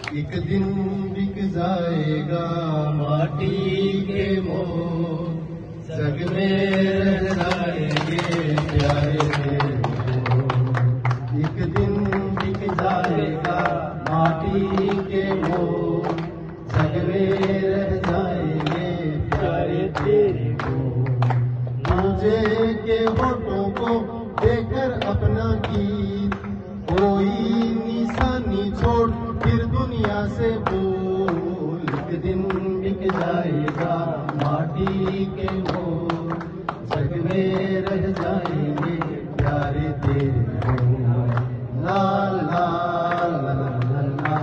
एक दिन बिक जाएगा माटी के मोह, जग में रह जाएंगे प्यारे तेरे मोह। एक दिन बिक जाएगा माटी के मोह, जग में रह जाएंगे प्यारे तेरे मोह। मुझे के होठों को देकर अपना गीत, कोई निशानी छोड़ फिर दुनिया से बोल। एक दिन बिक जाएगा माटी के मोह, जग में रह जाएंगे प्यारे तेरे मोह। ला ला ला ला ला।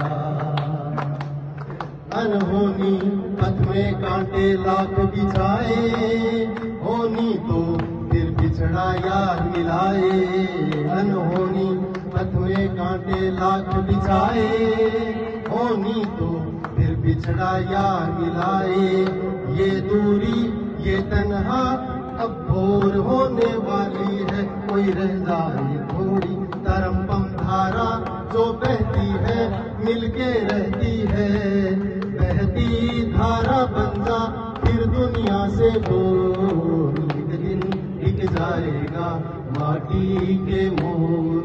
अनहोनी पथ में कांटे लाख बिछाए, होनी तो फिर बिछड़ा यार मिलाए। अनहोनी पथ में कांटे लाख बिछाए, होनी तो फिर बिछड़ा यार मिलाए। ये दूरी ये तन्हा अब भोर होने वाली है, कोई रह जाए थोड़ी तरम धारा जो बहती है मिलके रहती है। बहती धारा बन जा फिर दुनिया से बोल। एक दिन बिक जाएगा माटी के मोह,